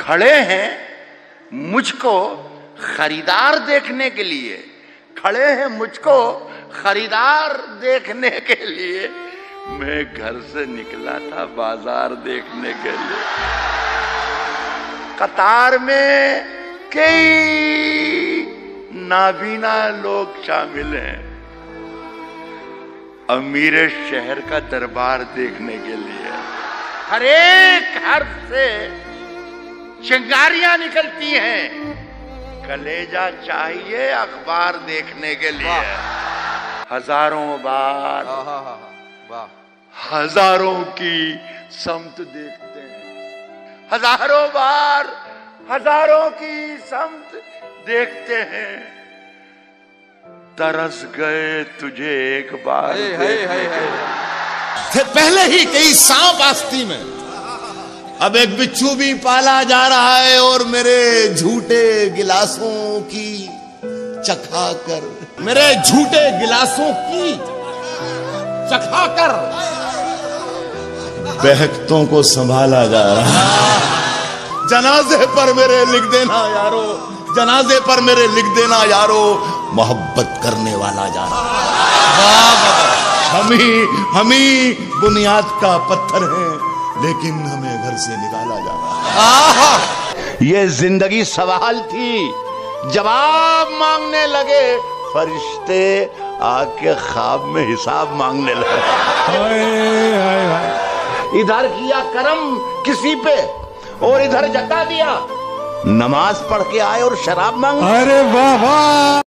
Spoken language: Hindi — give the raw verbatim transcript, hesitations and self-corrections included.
खड़े हैं मुझको खरीदार देखने के लिए, खड़े हैं मुझको खरीदार देखने के लिए, मैं घर से निकला था बाजार देखने के लिए। कतार में कई नाबीना लोग शामिल हैं, अमीर शहर का दरबार देखने के लिए। हर एक घर से चिंगारियां निकलती हैं, कलेजा चाहिए अखबार देखने के लिए। हजारों बार हजारों की समत देखते हैं, हजारों बार हजारों की समत देखते हैं। तरस गए तुझे एक बार है, है, है, है। पहले ही कई सांप आस्ती में, अब एक बिच्छू भी पाला जा रहा है और मेरे झूठे गिलासों की चखा कर, मेरे झूठे गिलासों की चखा कर बहकतों को संभाला जा रहा है। जनाजे पर मेरे लिख देना यारो, जनाजे पर मेरे लिख देना यारो, मोहब्बत करने वाला जा रहा है। हम ही हम ही बुनियाद का पत्थर हैं, लेकिन हमें घर से निकाला जा रहा है। ये जिंदगी सवाल थी, जवाब मांगने लगे फरिश्ते, आके ख्वाब में हिसाब मांगने लगे। इधर किया करम किसी पे और इधर जता दिया, नमाज पढ़ के आए और शराब मांग। अरे वाह वाह।